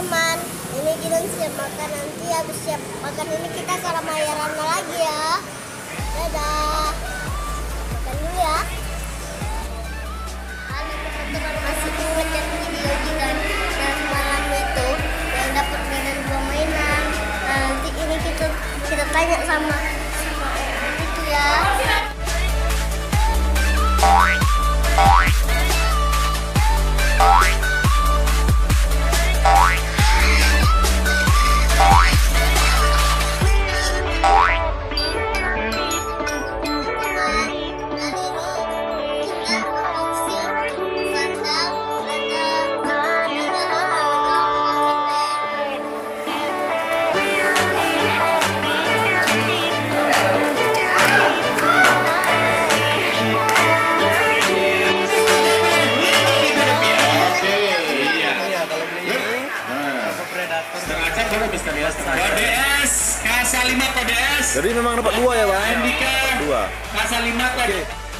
teman-teman, ini kita siap makan, nanti habis siap makan ini kita ke Ramayana lagi ya. Dadah, makan dulu ya. Teman-teman masih ingat yang video kita yang semalam itu yang dapat mainan 2 mainan. Nah, nanti ini kita tanya sama itu ya. ODS K5 ODS. Jadi memang dapat 2 ya, Bang? Andika 2. K5 kode.